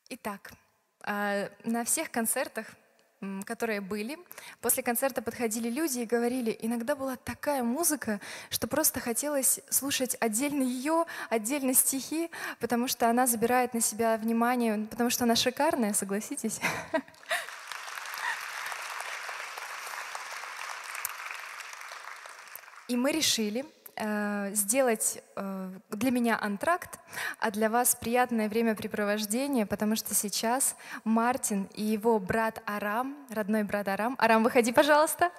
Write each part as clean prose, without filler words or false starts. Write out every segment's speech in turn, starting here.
Итак, на всех концертах, которые были, после концерта подходили люди и говорили, иногда была такая музыка, что просто хотелось слушать отдельно ее, отдельно стихи, потому что она забирает на себя внимание, потому что она шикарная, согласитесь? И мы решили сделать для меня антракт, а для вас приятное времяпрепровождение, потому что сейчас Мартин и его брат Арам, родной брат Арам. Арам, выходи, пожалуйста.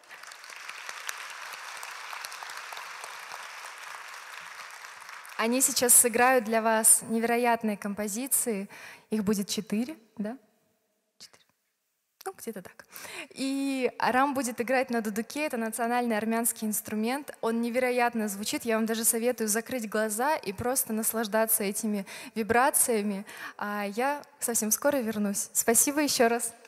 Они сейчас сыграют для вас невероятные композиции. Их будет 4, да? 4. Ну, где-то так. И Арам будет играть на дудуке, это национальный армянский инструмент. Он невероятно звучит, я вам даже советую закрыть глаза и просто наслаждаться этими вибрациями. А я совсем скоро вернусь. Спасибо еще раз.